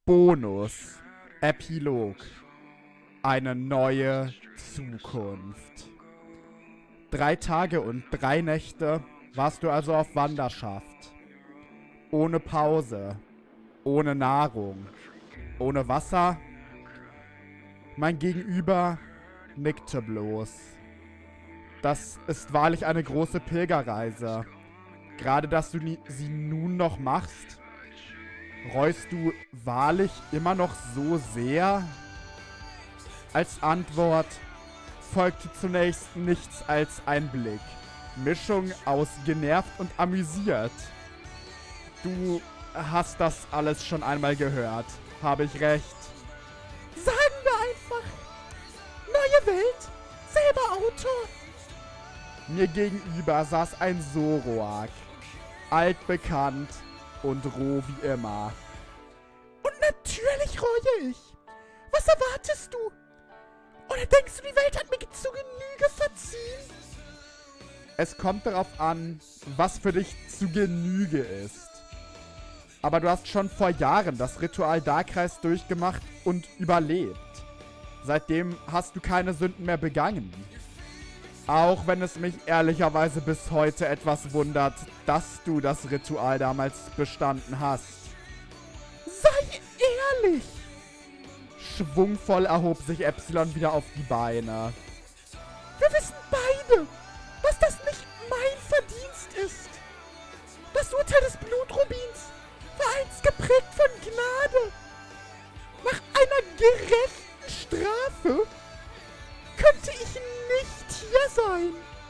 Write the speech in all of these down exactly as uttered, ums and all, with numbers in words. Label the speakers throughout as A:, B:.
A: Bonus. Epilog. Eine neue Zukunft. Drei Tage und drei Nächte warst du also auf Wanderschaft. Ohne Pause. Ohne Nahrung. Ohne Wasser. Mein Gegenüber nickte bloß. Das ist wahrlich eine große Pilgerreise. Gerade, dass du sie nun noch machst. Reust du wahrlich immer noch so sehr? Als Antwort folgte zunächst nichts als ein Blick. Mischung aus genervt und amüsiert. Du hast das alles schon einmal gehört. Habe ich recht?
B: Sagen wir einfach. Neue Welt, selber Autor.
A: Mir gegenüber saß ein Zoroark. Altbekannt und roh wie immer.
B: Und natürlich reue ich. Was erwartest du? Oder denkst du, die Welt hat mir zu Genüge verziehen?
A: Es kommt darauf an, was für dich zu Genüge ist. Aber du hast schon vor Jahren das Ritual Darkreis durchgemacht und überlebt. Seitdem hast du keine Sünden mehr begangen. Auch wenn es mich ehrlicherweise bis heute etwas wundert, dass du das Ritual damals bestanden hast.
B: Sei ehrlich!
A: Schwungvoll erhob sich Epsilon wieder auf die Beine.
B: Wir wissen beide, dass das nicht mein Verdienst ist. Das Urteil des Blutrubins war einst geprägt von Gnade. Nach einer gerechten Strafe könnte ich nicht hier sein.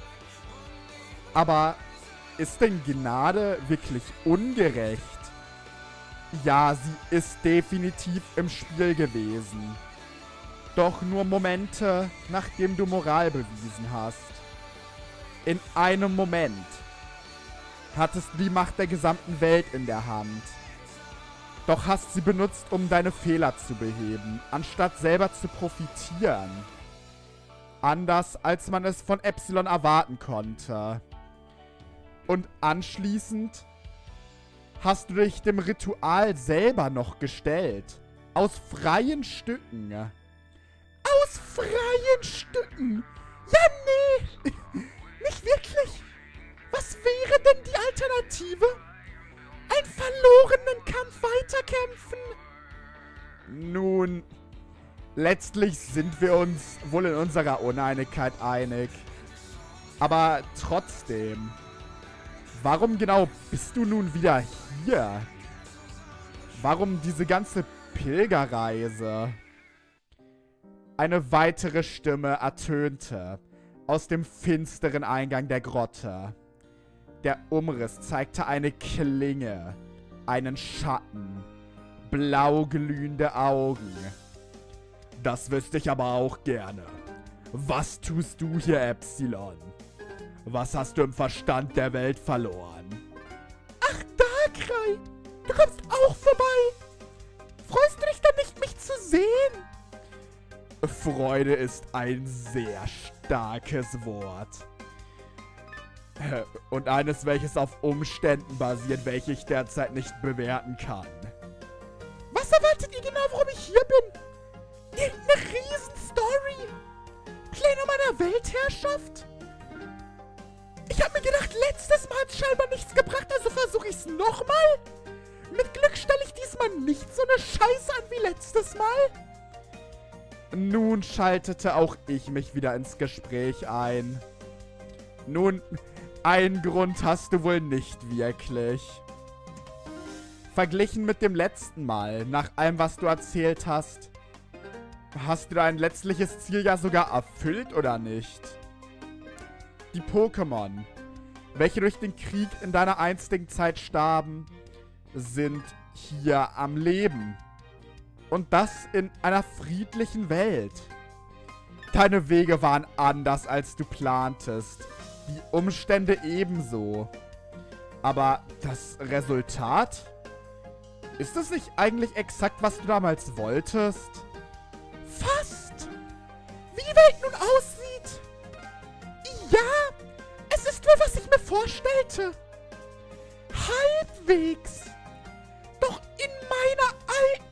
A: Aber ist denn Gnade wirklich ungerecht? Ja, sie ist definitiv im Spiel gewesen. Doch nur Momente, nachdem du Moral bewiesen hast. In einem Moment hattest du die Macht der gesamten Welt in der Hand. Doch hast sie benutzt, um deine Fehler zu beheben, anstatt selber zu profitieren. Anders, als man es von Epsilon erwarten konnte. Und anschließend hast du dich dem Ritual selber noch gestellt. Aus freien Stücken.
B: Aus freien Stücken? Ja, nee. Nicht wirklich. Was wäre denn die Alternative? Einen verlorenen Kampf weiterkämpfen?
A: Nun, letztlich sind wir uns wohl in unserer Uneinigkeit einig. Aber trotzdem, warum genau bist du nun wieder hier? Warum diese ganze Pilgerreise? Eine weitere Stimme ertönte aus dem finsteren Eingang der Grotte. Der Umriss zeigte eine Klinge, einen Schatten, blau glühende Augen. Das wüsste ich aber auch gerne. Was tust du hier, Epsilon? Was hast du im Verstand der Welt verloren?
B: Ach, Darkrai! Du kommst auch vorbei! Freust du dich denn nicht, mich zu sehen?
A: Freude ist ein sehr starkes Wort. Und eines, welches auf Umständen basiert, welche ich derzeit nicht bewerten kann.
B: Was erwartet ihr genau, warum ich hier bin? Irgendeine Riesenstory? Pläne meiner Weltherrschaft? Ich hab mir gedacht, letztes Mal hat es scheinbar nichts gebracht, also versuche ich's nochmal? Mit Glück stelle ich diesmal nicht so eine Scheiße an wie letztes Mal?
A: Nun schaltete auch ich mich wieder ins Gespräch ein. Nun, einen Grund hast du wohl nicht wirklich. Verglichen mit dem letzten Mal, nach allem, was du erzählt hast, hast du dein letztliches Ziel ja sogar erfüllt, oder nicht? Die Pokémon, welche durch den Krieg in deiner einstigen Zeit starben, sind hier am Leben. Und das in einer friedlichen Welt. Deine Wege waren anders, als du plantest. Die Umstände ebenso. Aber das Resultat? Ist es nicht eigentlich exakt, was du damals wolltest?
B: Fast! Wie die Welt nun aussieht! Ja, es ist wohl, was ich mir vorstellte. Halbwegs. Doch in meiner alten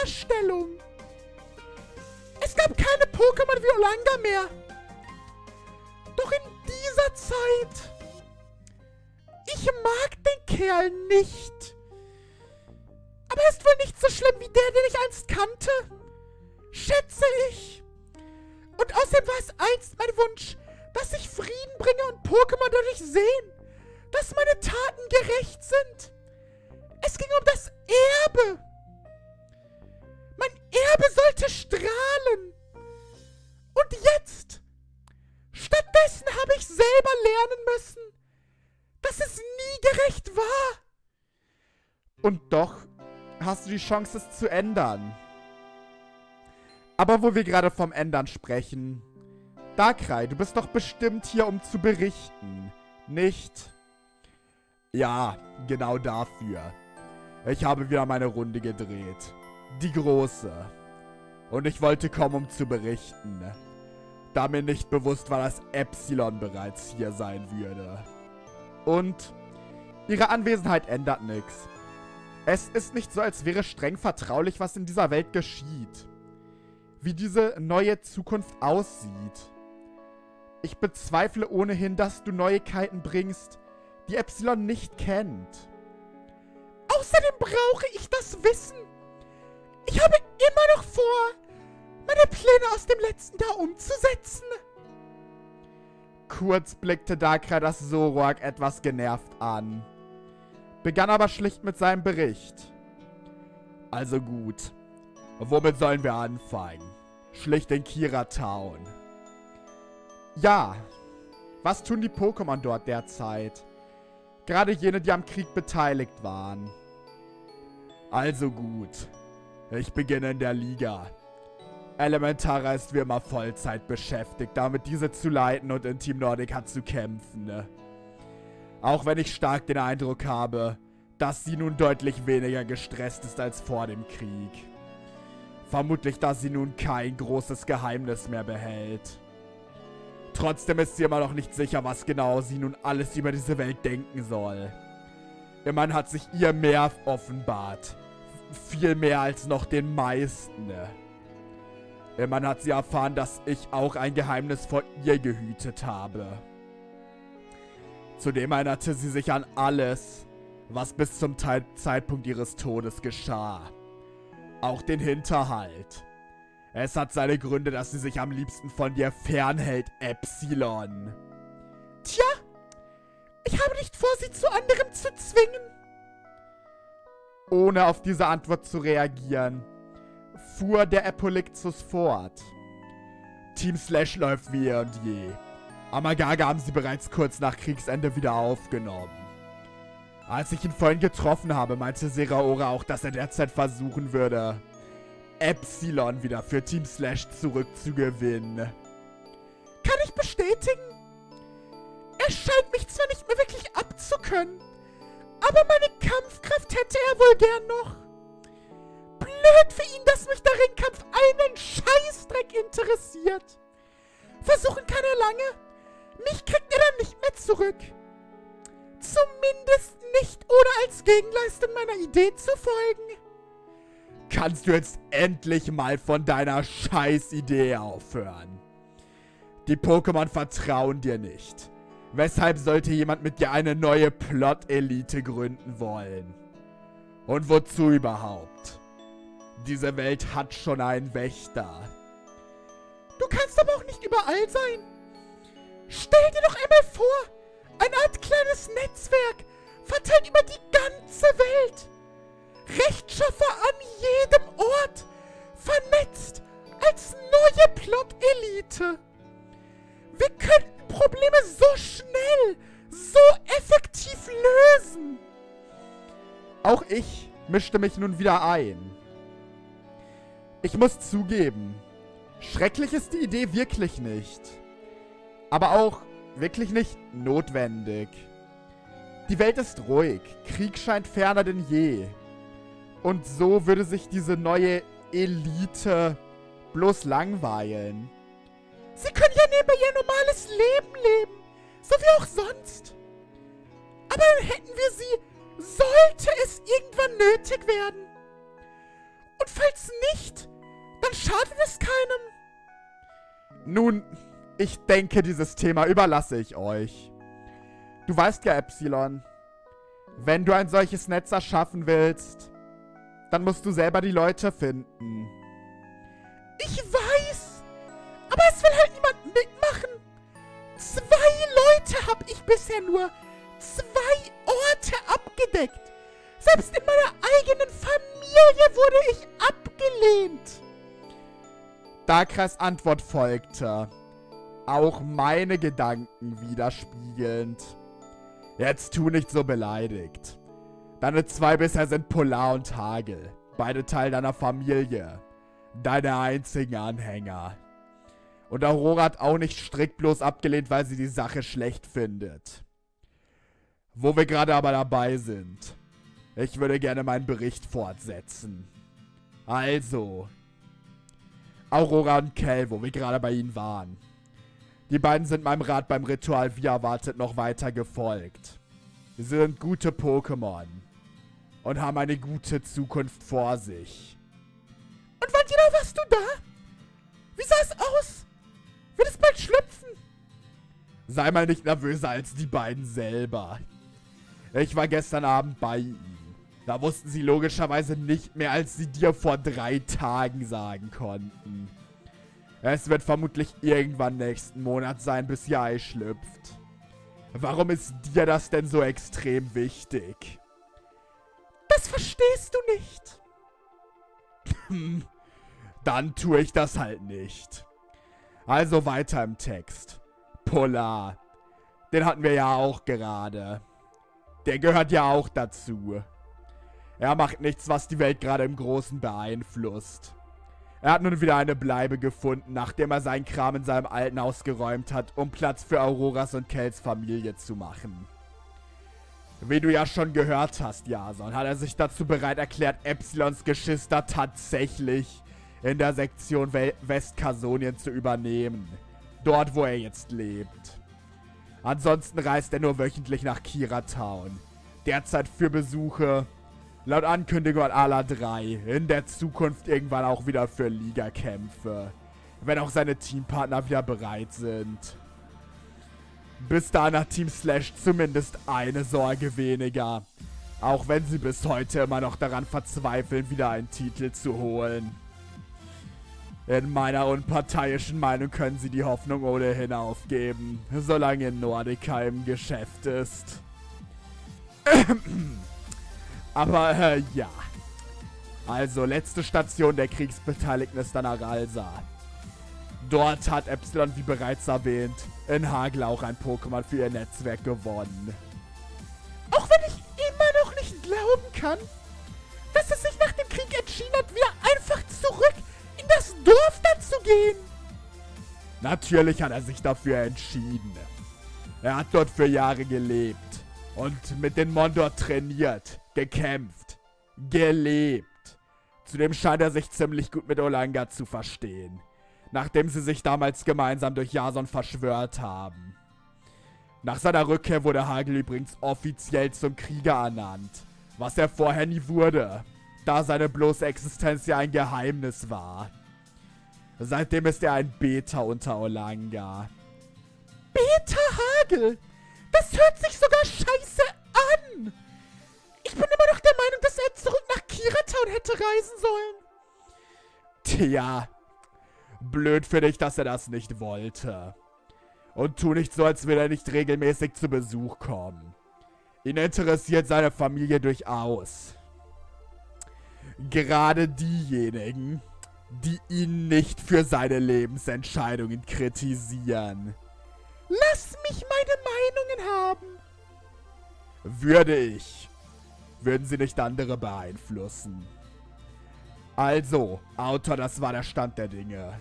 B: Vorstellung. Es gab keine Pokémon wie Olanga mehr. Doch in dieser Zeit... Ich mag den Kerl nicht. Aber er ist wohl nicht so schlimm wie der, den ich einst kannte. Schätze ich. Und außerdem war es einst mein Wunsch, dass ich Frieden bringe und Pokémon dadurch sehen, dass meine Taten gerecht sind. Es ging um das Erbe. Mein Erbe sollte strahlen. Und jetzt? Stattdessen habe ich selber lernen müssen, dass es nie gerecht war.
A: Und doch hast du die Chance, es zu ändern. Aber wo wir gerade vom Ändern sprechen, Darkrai, du bist doch bestimmt hier, um zu berichten, nicht? Ja, genau dafür. Ich habe wieder meine Runde gedreht. Die große. Und ich wollte kommen, um zu berichten. Da mir nicht bewusst war, dass Epsilon bereits hier sein würde. Und ihre Anwesenheit ändert nichts. Es ist nicht so, als wäre streng vertraulich, was in dieser Welt geschieht. Wie diese neue Zukunft aussieht. Ich bezweifle ohnehin, dass du Neuigkeiten bringst, die Epsilon nicht kennt.
B: Außerdem brauche ich das Wissen. Ich habe immer noch vor, meine Pläne aus dem letzten Jahr umzusetzen.
A: Kurz blickte Darkrai das Zoroark etwas genervt an. Begann aber schlicht mit seinem Bericht. Also gut. Womit sollen wir anfangen? Schlicht in Kira Town. Ja. Was tun die Pokémon dort derzeit? Gerade jene, die am Krieg beteiligt waren. Also gut. Ich beginne in der Liga. Elementara ist wie immer Vollzeit beschäftigt, damit diese zu leiten und in Team Nordica zu kämpfen. Ne? Auch wenn ich stark den Eindruck habe, dass sie nun deutlich weniger gestresst ist als vor dem Krieg. Vermutlich, dass sie nun kein großes Geheimnis mehr behält. Trotzdem ist sie immer noch nicht sicher, was genau sie nun alles über diese Welt denken soll. Immerhin hat sich ihr mehr offenbart. Viel mehr als noch den meisten. Immerhin hat sie erfahren, dass ich auch ein Geheimnis vor ihr gehütet habe. Zudem erinnerte sie sich an alles, was bis zum Te- Zeitpunkt ihres Todes geschah. Auch den Hinterhalt. Es hat seine Gründe, dass sie sich am liebsten von dir fernhält, Epsilon.
B: Tja, ich habe nicht vor, sie zu anderem zu zwingen.
A: Ohne auf diese Antwort zu reagieren, fuhr der Apolyctus fort. Team Slash läuft wie eh und je. Amagaga haben sie bereits kurz nach Kriegsende wieder aufgenommen. Als ich ihn vorhin getroffen habe, meinte Seraora auch, dass er derzeit versuchen würde, Epsilon wieder für Team Slash zurückzugewinnen.
B: Kann ich bestätigen? Er scheint mich zwar nicht mehr wirklich abzukönnen, aber meine Kampfkraft hätte er wohl gern noch. Blöd für ihn, dass mich der Ringkampf einen Scheißdreck interessiert. Versuchen kann er lange, mich kriegt er dann nicht mehr zurück. Zumindest nicht, ohne als Gegenleistung meiner Idee zu folgen.
A: Kannst du jetzt endlich mal von deiner Scheißidee aufhören? Die Pokémon vertrauen dir nicht. Weshalb sollte jemand mit dir eine neue Plot-Elite gründen wollen? Und wozu überhaupt? Diese Welt hat schon einen Wächter.
B: Du kannst aber auch nicht überall sein. Stell dir doch einmal vor, eine Art kleines Netzwerk, verteilt über die ganze Welt. Rechtsschaffer an jedem Ort, vernetzt als neue Plot-Elite. Wir könnten Probleme so schnell, so effektiv lösen.
A: Auch ich mischte mich nun wieder ein. Ich muss zugeben, schrecklich ist die Idee wirklich nicht. Aber auch wirklich nicht notwendig. Die Welt ist ruhig, Krieg scheint ferner denn je. Und so würde sich diese neue Elite bloß langweilen.
B: Sie können ja nebenbei ihr normales Leben leben, so wie auch sonst. Aber dann hätten wir sie, sollte es irgendwann nötig werden. Und falls sag's nicht. Dann schadet es keinem.
A: Nun, ich denke, dieses Thema überlasse ich euch. Du weißt ja, Epsilon, wenn du ein solches Netz erschaffen willst, dann musst du selber die Leute finden.
B: Ich weiß, aber es will halt niemand mitmachen. Zwei Leute habe ich bisher nur. Zwei Orte abgedeckt. Selbst in meiner eigenen Familie wurde ich abgelehnt.
A: Darkrai's Antwort folgte, auch meine Gedanken widerspiegelnd. Jetzt tu nicht so beleidigt. Deine zwei bisher sind Polar und Hagel, beide Teil deiner Familie, deine einzigen Anhänger. Und Aurora hat auch nicht strikt bloß abgelehnt, weil sie die Sache schlecht findet. Wo wir gerade aber dabei sind, ich würde gerne meinen Bericht fortsetzen. Also, Aurora und Kel, wo wir gerade bei ihnen waren. Die beiden sind meinem Rat beim Ritual wie erwartet noch weiter gefolgt. Sie sind gute Pokémon und haben eine gute Zukunft vor sich.
B: Und wann genau warst du da? Wie sah es aus? Wird es bald schlüpfen?
A: Sei mal nicht nervöser als die beiden selber. Ich war gestern Abend bei ihnen. Da wussten sie logischerweise nicht mehr, als sie dir vor drei Tagen sagen konnten. Es wird vermutlich irgendwann nächsten Monat sein, bis ihr Ei schlüpft. Warum ist dir das denn so extrem wichtig?
B: Das verstehst du nicht.
A: Hm, dann tue ich das halt nicht. Also weiter im Text. Polar. Den hatten wir ja auch gerade. Der gehört ja auch dazu. Er macht nichts, was die Welt gerade im Großen beeinflusst. Er hat nun wieder eine Bleibe gefunden, nachdem er seinen Kram in seinem alten Haus geräumt hat, um Platz für Auroras und Kels Familie zu machen. Wie du ja schon gehört hast, Jason, hat er sich dazu bereit erklärt, Epsilons Geschwister tatsächlich in der Sektion Westkasonien zu übernehmen. Dort, wo er jetzt lebt. Ansonsten reist er nur wöchentlich nach Kira Town. Derzeit für Besuche, laut Ankündigung an Ala drei, in der Zukunft irgendwann auch wieder für Ligakämpfe. Wenn auch seine Teampartner wieder bereit sind. Bis dahin hat Team Slash zumindest eine Sorge weniger. Auch wenn sie bis heute immer noch daran verzweifeln, wieder einen Titel zu holen. In meiner unparteiischen Meinung können sie die Hoffnung ohnehin aufgeben, solange Nordica im Geschäft ist. Aber, äh, ja. Also, letzte Station der Kriegsbeteiligten ist dann Aralsa. Dort hat Epsilon, wie bereits erwähnt, in Hagel auch ein Pokémon für ihr Netzwerk gewonnen.
B: Auch wenn ich immer noch nicht glauben kann, dass es sich nach dem Krieg entschieden hat, wieder einfach zurück in das Dorf dazu gehen.
A: Natürlich hat er sich dafür entschieden. Er hat dort für Jahre gelebt und mit den Mondor trainiert, gekämpft, gelebt. Zudem scheint er sich ziemlich gut mit Olanga zu verstehen, nachdem sie sich damals gemeinsam durch Jason verschwört haben. Nach seiner Rückkehr wurde Hagel übrigens offiziell zum Krieger ernannt, was er vorher nie wurde, da seine bloße Existenz ja ein Geheimnis war. Seitdem ist er ein Beta unter Olanga.
B: Beta Hagel? Das hört sich sogar scheiße an! Ich bin immer noch der Meinung, dass er zurück nach Kira Town hätte reisen sollen.
A: Tja, blöd für dich, dass er das nicht wollte. Und tu nicht so, als würde er nicht regelmäßig zu Besuch kommen. Ihn interessiert seine Familie durchaus. Gerade diejenigen, die ihn nicht für seine Lebensentscheidungen kritisieren.
B: Lass mich meine Meinungen haben.
A: Würde ich, würden sie nicht andere beeinflussen. Also, Autor, das war der Stand der Dinge.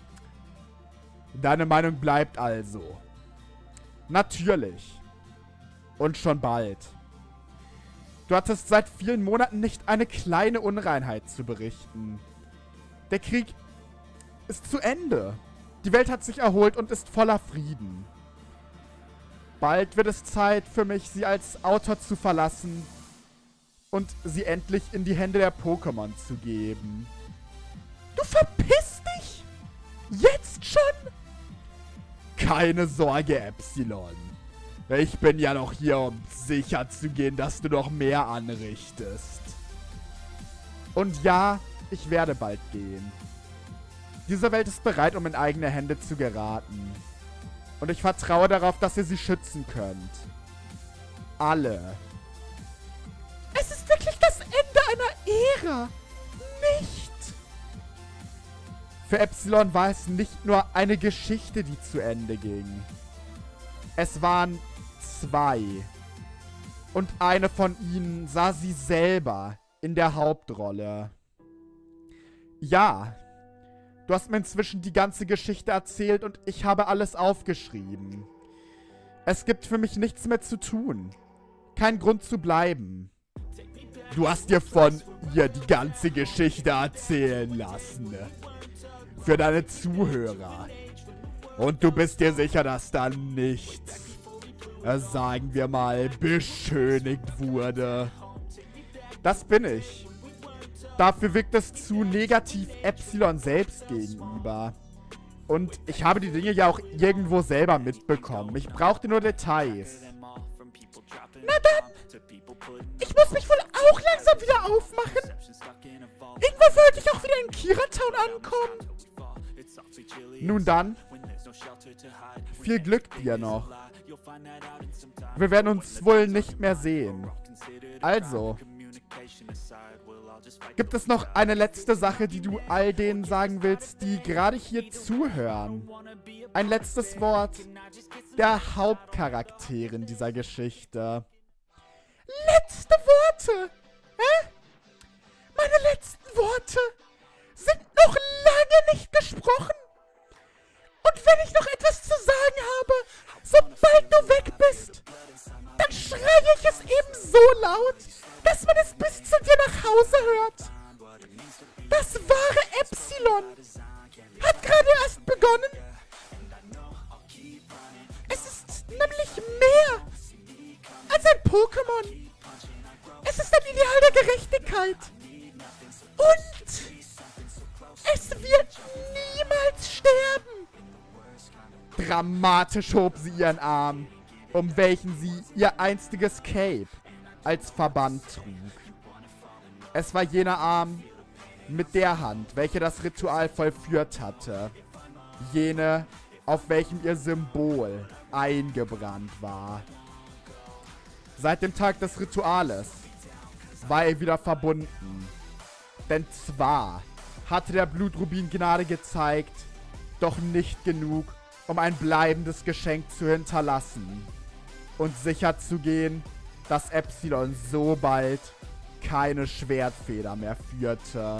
A: Deine Meinung bleibt also. Natürlich. Und schon bald. Du hattest seit vielen Monaten nicht eine kleine Unreinheit zu berichten. Der Krieg ist zu Ende. Die Welt hat sich erholt und ist voller Frieden. Bald wird es Zeit für mich, sie als Autor zu verlassen und sie endlich in die Hände der Pokémon zu geben.
B: Verpiss dich! Jetzt schon?
A: Keine Sorge, Epsilon. Ich bin ja noch hier, um sicher zu gehen, dass du noch mehr anrichtest. Und ja, ich werde bald gehen. Diese Welt ist bereit, um in eigene Hände zu geraten. Und ich vertraue darauf, dass ihr sie schützen könnt. Alle.
B: Es ist wirklich das Ende einer Ära. Nicht.
A: Für Epsilon war es nicht nur eine Geschichte, die zu Ende ging. Es waren zwei. Und eine von ihnen sah sie selber in der Hauptrolle. Ja, du hast mir inzwischen die ganze Geschichte erzählt und ich habe alles aufgeschrieben. Es gibt für mich nichts mehr zu tun. Kein Grund zu bleiben. Du hast dir von ihr die ganze Geschichte erzählen lassen. Für deine Zuhörer. Und du bist dir sicher, dass da nichts, äh, sagen wir mal, beschönigt wurde. Das bin ich. Dafür wirkt es zu negativ Epsilon selbst gegenüber. Und ich habe die Dinge ja auch irgendwo selber mitbekommen. Ich brauchte nur Details.
B: Na dann, ich muss mich wohl auch langsam wieder aufmachen. Irgendwo wollte ich auch wieder in Kiratown ankommen.
A: Nun dann, viel Glück dir noch. Wir werden uns wohl nicht mehr sehen. Also, gibt es noch eine letzte Sache, die du all denen sagen willst, die gerade hier zuhören? Ein letztes Wort der Hauptcharakterin dieser Geschichte.
B: Letzte Worte? Hä? Meine letzten Worte sind noch lange nicht gesprochen. Und wenn ich noch etwas zu sagen habe, sobald du weg bist, dann schreie ich es eben so laut, dass man es bis zu dir nach Hause hört. Das wahre Epsilon hat gerade erst begonnen. Es ist nämlich mehr als ein Pokémon. Es ist ein Ideal der Gerechtigkeit. Und es wird niemals sterben.
A: Dramatisch hob sie ihren Arm, um welchen sie ihr einstiges Cape als Verband trug. Es war jener Arm mit der Hand, welche das Ritual vollführt hatte. Jene, auf welchem ihr Symbol eingebrannt war. Seit dem Tag des Rituales war er wieder verbunden. Denn zwar hatte der Blutrubin Gnade gezeigt, doch nicht genug, um ein bleibendes Geschenk zu hinterlassen und sicherzugehen, dass Epsilon so bald keine Schwertfeder mehr führte.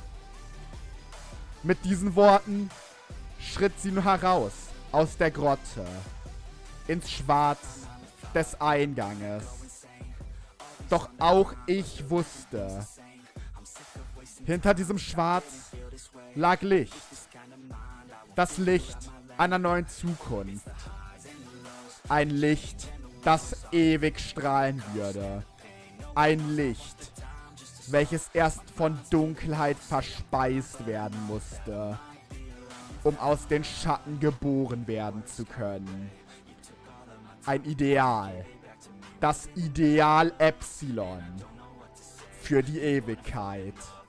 A: Mit diesen Worten schritt sie nun heraus aus der Grotte, ins Schwarz des Einganges. Doch auch ich wusste, hinter diesem Schwarz lag Licht. Das Licht einer neuen Zukunft. Ein Licht, das ewig strahlen würde. Ein Licht, welches erst von Dunkelheit verspeist werden musste, um aus den Schatten geboren werden zu können. Ein Ideal. Das Ideal Epsilon. Für die Ewigkeit.